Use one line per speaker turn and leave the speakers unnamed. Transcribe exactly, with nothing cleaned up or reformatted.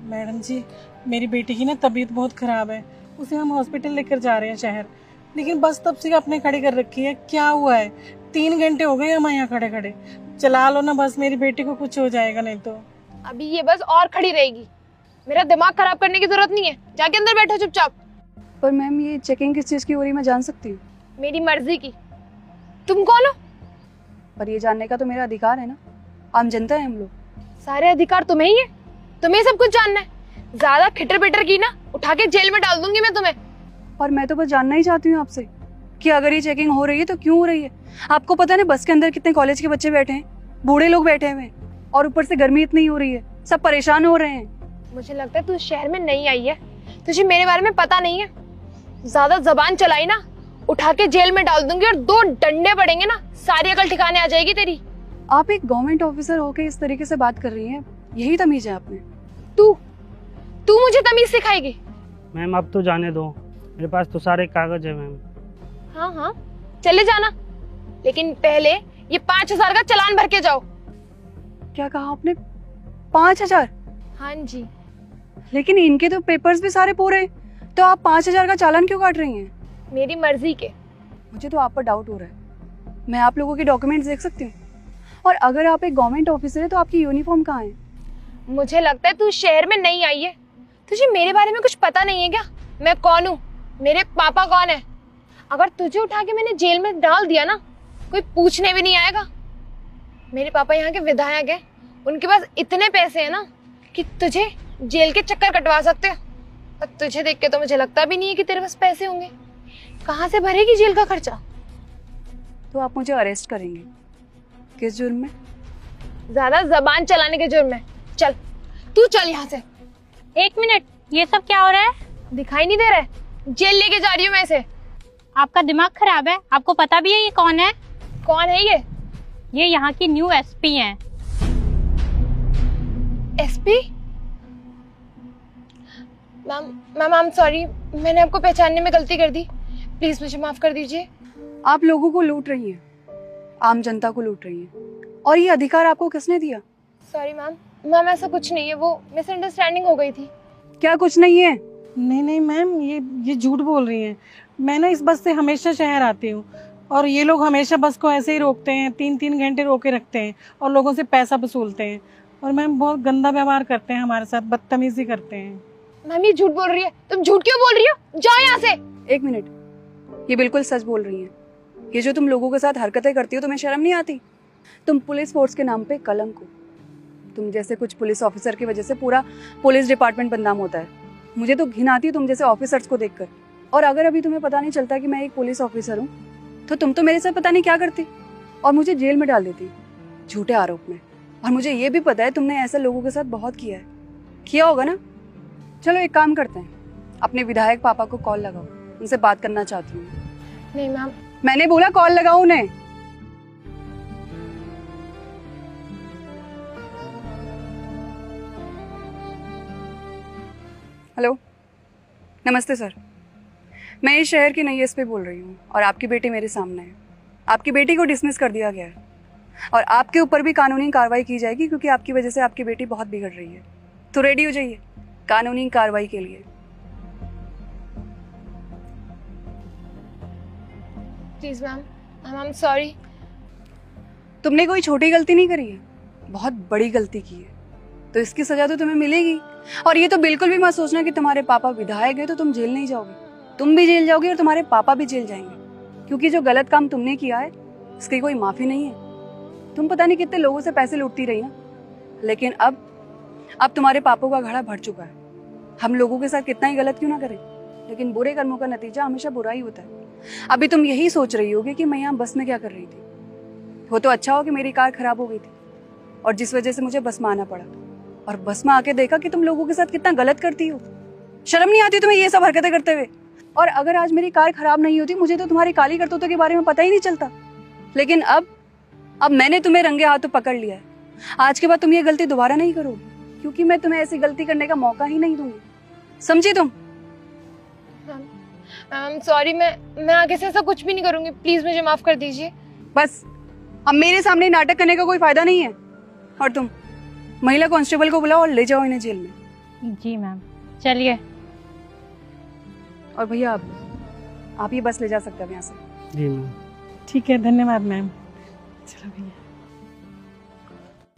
Madam जी, मेरी बेटी की ना तबीयत बहुत खराब है, उसे हम हॉस्पिटल लेकर जा रहे हैं शहर, लेकिन बस तब से अपने खड़ी कर रखी है। क्या हुआ है? तीन घंटे हो गए हम यहाँ खड़े खड़े। चला लो ना बस, मेरी बेटी को कुछ हो जाएगा नहीं तो।
अभी ये बस और खड़ी रहेगी, मेरा दिमाग खराब करने की जरूरत नहीं है, जाके अंदर बैठो चुपचाप।
पर मैम ये चेकिंग किस चीज की हो रही है मैं जान सकती हूँ?
मेरी मर्जी की। तुम कौन हो?
पर ये जानने का तो मेरा अधिकार है ना, आम जनता है हम लोग।
सारे अधिकार तुम्हें ही है, तुम्हें सब कुछ जानना है। ज्यादा खिटर पिटर की ना, उठा के जेल में डाल दूंगी मैं तुम्हें।
पर मैं तो बस जानना ही चाहती हूँ आपसे कि अगर ये चेकिंग हो रही है तो क्यों हो रही है? आपको पता है ना बस के अंदर कितने कॉलेज के बच्चे बैठे हैं, बूढ़े लोग बैठे हुए हैं, और ऊपर से गर्मी इतनी हो रही है, सब परेशान हो रहे हैं।
मुझे लगता है तू शहर में नहीं आई है, तुझे मेरे बारे में पता नहीं है। ज्यादा जबान चलाई ना, उठा के जेल में डाल दूंगी, और दो डंडे पड़ेंगे ना, सारी अकल ठिकाने आ जाएगी तेरी।
आप एक गवर्नमेंट ऑफिसर होके इस तरीके से बात कर रही हैं, यही तमीज है आप में?
तू तू मुझे तमीज सिखाएगी?
मैम अब तो जाने दो, मेरे पास तो सारे कागज है मैम।
हाँ हाँ चले जाना, लेकिन पहले ये पाँच हजार का चालान भर के जाओ।
क्या कहा आपने? पाँच हजार?
हाँ जी।
लेकिन इनके तो पेपर्स भी सारे पूरे हैं, तो आप पाँच हजार का चालान क्यों काट रही हैं?
मेरी मर्जी के।
मुझे तो आप पर डाउट हो रहा है। मैं आप लोगों के डॉक्यूमेंट्स देख सकती हूँ? और अगर आप एक गवर्नमेंट ऑफिसर है तो आपकी यूनिफॉर्म कहाँ है?
मुझे लगता है तू शहर में नहीं आई है, तुझे मेरे बारे में कुछ पता नहीं है क्या? मैं कौन हूँ, मेरे पापा कौन है? अगर तुझे उठा के मैंने जेल में डाल दिया ना, कोई पूछने भी नहीं आएगा। मेरे पापा यहाँ के विधायक हैं, उनके पास इतने पैसे हैं ना कि तुझे जेल के चक्कर कटवा सकते हो। और तुझे देख के तो मुझे लगता भी नहीं है कि तेरे पास पैसे होंगे। कहाँ से भरेगी जेल का खर्चा?
तो आप मुझे अरेस्ट करेंगे किस जुर्म में?
ज्यादा जबान चलाने के जुर्म में। चल तू चल यहाँ से।
एक मिनट, ये सब क्या हो रहा है?
दिखाई नहीं दे रहा है? जेल लेके जा रही हूँ मैं इसे।
आपका दिमाग खराब है? आपको पता भी है ये कौन है?
कौन है ये?
ये यहाँ की न्यू एसपी हैं।
SP? Ma'am ma'am I am sorry, मैंने आपको पहचानने में गलती कर दी, प्लीज मुझे माफ कर दीजिए।
आप लोगों को लूट रही हैं, आम जनता को लूट रही हैं, और ये अधिकार आपको किसने दिया?
सॉरी मैम, मैम ऐसा कुछ नहीं है, वो मिसअंडरस्टैंडिंग हो गई थी।
क्या कुछ नहीं है?
नहीं नहीं मैम, ये ये झूठ बोल रही हैं। मैं ना इस बस से हमेशा शहर आती हूँ, और ये लोग हमेशा बस को ऐसे ही रोकते हैं, तीन तीन घंटे रोके रखते हैं और लोगों से पैसा वसूलते हैं, और मैम बहुत गंदा व्यवहार करते हैं हमारे साथ, बदतमीजी करते हैं।
मैम ये झूठ बोल रही है, तुम झूठ क्यों बोल रही हो? जाओ यहाँ से।
एक मिनट, ये बिल्कुल सच बोल रही हैं। ये जो तुम लोगों के साथ हरकतें करती हो, तुम्हें शर्म नहीं आती? तुम पुलिस फोर्स के नाम पे कलंक हो। तुम जैसे कुछ पुलिस ऑफिसर की वजह से पूरा पुलिस डिपार्टमेंट बदनाम होता है। मुझे तो घिन आती है तुम जैसे ऑफिसर्स को देखकर। और अगर अभी तुम्हें पता नहीं चलता कि मैं एक पुलिस ऑफिसर हूँ, तो तुम तो मेरे साथ पता नहीं क्या करती और मुझे जेल में डाल देती झूठे आरोप में। और मुझे ये भी पता है तुमने ऐसा लोगों के साथ बहुत किया है, किया होगा ना? चलो एक काम करते हैं, अपने विधायक पापा को कॉल लगाओ, उनसे बात करना चाहती हूँ।
नहीं मैम।
मैंने बोला कॉल लगाओ उन्हें। हेलो, नमस्ते सर, मैं इस शहर की नई एसपी बोल रही हूँ, और आपकी बेटी मेरे सामने है। आपकी बेटी को डिसमिस कर दिया गया है, और आपके ऊपर भी कानूनी कार्रवाई की जाएगी, क्योंकि आपकी वजह से आपकी बेटी बहुत बिगड़ रही है। तो रेडी हो जाइए कानूनी कार्रवाई के लिए।
Please ma'am, I am sorry.
तुमने कोई छोटी गलती नहीं करी है, बहुत बड़ी गलती की है, तो इसकी सजा तो तुम्हें मिलेगी। और ये तो बिल्कुल भी मत सोचना कि तुम्हारे पापा विधायक है तो तुम जेल नहीं जाओगे। तुम भी जेल जाओगे और तुम्हारे पापा भी जेल जाएंगे, क्योंकि जो गलत काम तुमने किया है इसकी कोई माफी नहीं है। तुम पता नहीं कितने लोगों से पैसे लूटती रही ना, लेकिन अब अब तुम्हारे पापों का घड़ा भर चुका है। हम लोगों के साथ कितना ही गलत क्यों ना करें, लेकिन बुरे कर्मों का नतीजा हमेशा बुरा ही होता है। अभी तुम यही सोच रही होगी कि मैं यहाँ बस में क्या कर रही थी। वो तो अच्छा हो कि मेरी कार खराब हो गई थी, और जिस वजह से मुझे बस में आना पड़ा, और बस में आके देखा कि तुम लोगों के साथ कितना गलत करती हो। शर्म नहीं आती तुम्हें ये सब हरकतें करते हुए? और अगर आज मेरी कार खराब नहीं होती, मुझे तो तुम्हारी काली करतूतों के बारे में पता ही नहीं चलता। लेकिन अब अब मैंने तुम्हें रंगे हाथों पकड़ लिया है। आज के बाद तुम ये गलती दोबारा नहीं करोगी, क्योंकि मैं तुम्हें ऐसी गलती करने का मौका ही नहीं दूंगी। समझी तुम?
मैम सॉरी, मैं मैं आगे से ऐसा कुछ भी नहीं करूंगी, प्लीज मुझे माफ कर दीजिए।
बस अब मेरे सामने नाटक करने का कोई फायदा नहीं है। और तुम महिला कांस्टेबल को बुलाओ और ले जाओ इन्हें जेल में।
जी मैम, चलिए।
और भैया आप आप ये बस ले जा सकते हैं यहाँ से।
जी मैम।
ठीक है, धन्यवाद मैम। चलो भैया।